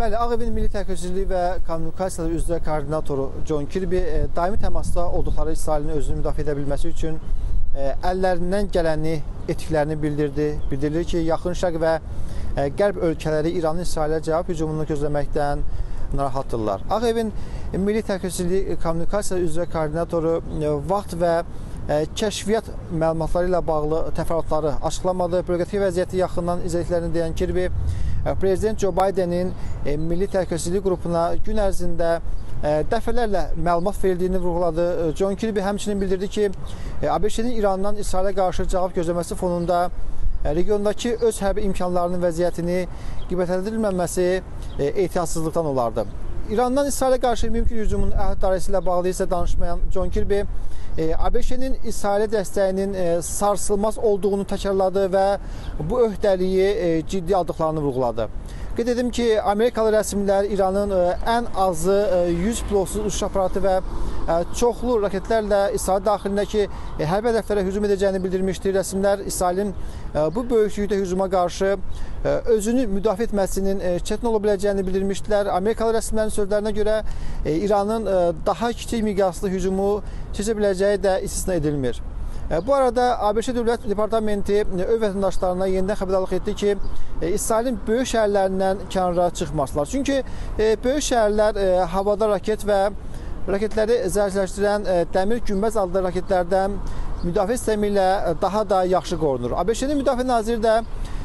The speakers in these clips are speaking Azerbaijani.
Bəli, Ağ Evin Milli Təhlükəsizlik və Kommunikasiyalar üzrə koordinatoru John Kirby daimi təmasda olduqları İsrailin özünü müdafiə edə bilməsi üçün əllərindən gələni etdiklərini bildirdi. Bildirilir ki, Yaxın Şərq və Qərb ölkələri İranın İsrailə cavab hücumunu gözləməkdən narahatdırlar. Ağ Evin Milli Təhlükəsizlik Kommunikasiyalar üzrə koordinatoru vaxt və kəşfiyyat məlumatları ilə bağlı təfərrüatları açıqlamadı. Bölgədəki vəziyyəti yaxından izlədiklərini deyən Kirby, Prezident Joe Bidenin Milli Təhlükəsizlik qrupuna gün ərzində dəfələrlə məlumat verildiyini vurğuladı. John Kirby həmçinin bildirdi ki, ABŞ-nin İrandan İsrailə qarşı cavab gözləməsi fonunda regiondakı öz hərbi imkanlarının vəziyyətini qiymətləndirilməməsi ehtiyatsızlıqdan olardı. İrandan İsrailə qarşı mümkün hücumun əhəddarəsi ilə bağlı isə danışmayan John Kirby, ABŞ-nin İsrailə dəstəyinin sarsılmaz olduğunu təkrarladı və bu öhdəliyi ciddi aldıqlarını vurğuladı. Qeyd edim ki, Amerikalı rəsmilər İranın ən azı 100 pilotsuz uçuş aparatı və çoxlu raketlərlə İsrail daxilindəki hərbi hədəflərə hücum edəcəyini bildirmişdir. Rəsmlər İsrailin bu böyüklükdə hücuma qarşı özünü müdafiə etməsinin çətin ola biləcəyini bildirmişdilər. Amerikalı rəsmilərin sözlərinə görə İranın daha kiçik miqyaslı hücumu keçə biləcəyi də istisna edilmir. Bu arada ABŞ Dövlət Departamenti öz vətəndaşlarına yenidən xəbərdarlıq etdi ki, İsrailin böyük şəhərlərindən kənara çıxmasınlar. Çünki böyük şəhərlər havada raket və raketləri zərərləşdirən dəmir günbəz adlı raketlərdən müdafiə sistemi ilə daha da yaxşı qorunur. ABŞ-nin müdafiə naziri də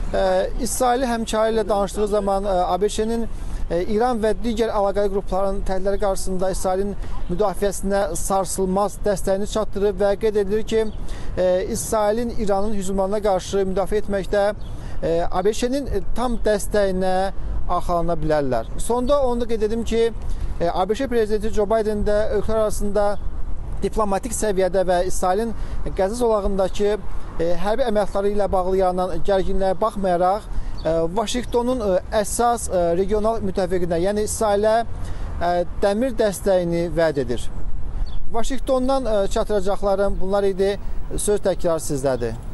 İsraili həmkarı ilə danışdığı zaman ABŞ-nin İran və digər əlaqəli qrupların təhdidləri qarşısında İsrailin müdafiəsinə sarsılmaz dəstəyini çatdırıb və qeyd edilir ki, İsrailin İranın hücumlarına qarşı müdafiə etməkdə ABŞ-nin tam dəstəyinə arxalana bilərlər. Sonda onu da qeyd edim ki, ABŞ prezidenti Joe Biden də ölkələr arasında diplomatik səviyyədə və İsrailin Qəzza zolağındakı hərbi əməliyyatları ilə bağlı yaranan gərginliyə baxmayaraq, Vaşinqtonun əsas regional müttəfiqinə, yəni İsrailə dəmir dəstəyini vəd edir. Vaşinqtondan çatdıracaqlarım bunlar idi. Söz təkrar sizdədir.